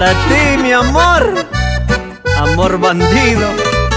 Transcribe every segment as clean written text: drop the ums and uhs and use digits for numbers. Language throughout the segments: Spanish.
Para ti, mi amor, amor bandido.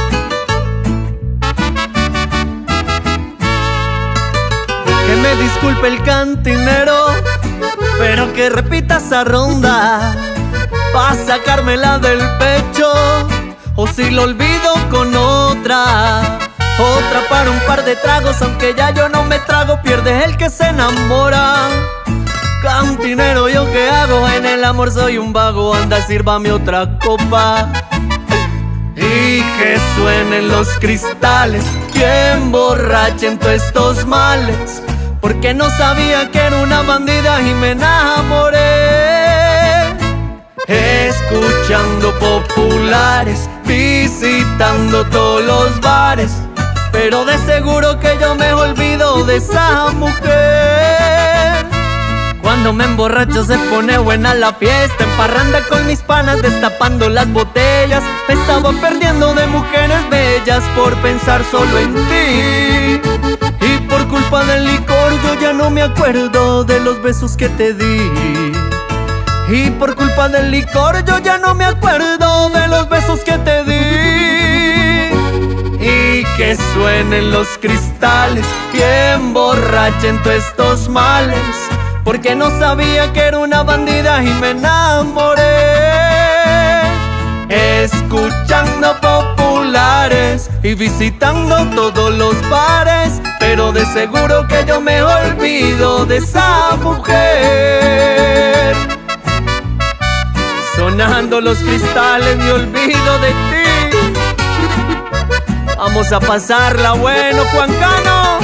Que me disculpe el cantinero, pero que repita esa ronda pa' sacármela del pecho, o si lo olvido con otra para un par de tragos. Aunque ya yo no me trago, pierde el que se enamora. Cantinero, ¿yo qué hago? En el amor soy un vago, anda, sírvame otra copa. Y que suenen los cristales, que emborrachen todos estos males, porque no sabía que era una bandida y me enamoré. Escuchando populares, visitando todos los bares, pero de seguro que yo me olvido de esa mujer. Cuando me emborracho se pone buena la fiesta, en parranda con mis panas destapando las botellas. Me estaba perdiendo de mujeres bellas por pensar solo en ti. Y por culpa del licor yo ya no me acuerdo de los besos que te di. Y por culpa del licor yo ya no me acuerdo de los besos que te di. Y que suenen los cristales, que emborrachen todos estos males, porque no sabía que era una bandida y me enamoré. Escuchando populares y visitando todos los bares, pero de seguro que yo me olvido de esa mujer. Sonando los cristales, me olvido de ti. Vamos a pasarla bueno, Juan Cano.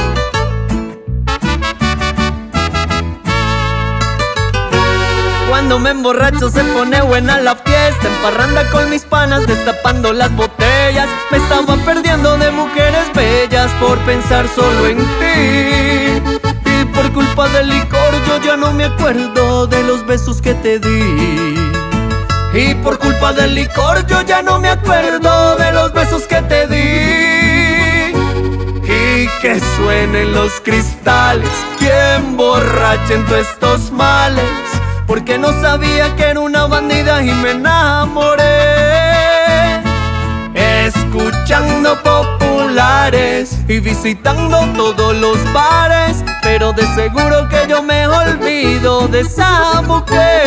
Cuando me emborracho se pone buena la fiesta, en parranda con mis panas destapando las botellas. Me estaba perdiendo de mujeres bellas por pensar solo en ti. Y por culpa del licor yo ya no me acuerdo de los besos que te di. Y por culpa del licor yo ya no me acuerdo de los besos que te di. Y que suenen los cristales, que emborrachen todos estos males, porque no sabía que era una bandida y me enamoré. Escuchando populares y visitando todos los bares, pero de seguro que yo me olvido de esa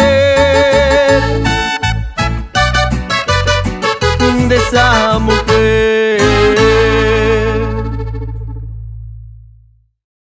mujer. De esa mujer.